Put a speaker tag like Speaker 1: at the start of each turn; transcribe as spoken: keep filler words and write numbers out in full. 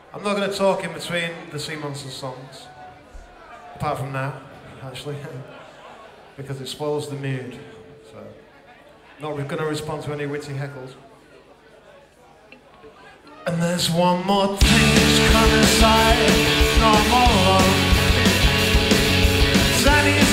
Speaker 1: I'm not going to talk in between the Sea Monsters songs, apart from now, actually, because it spoils the mood. So, not going to respond to any witty heckles. And there's one more thing that's come inside, no more alone.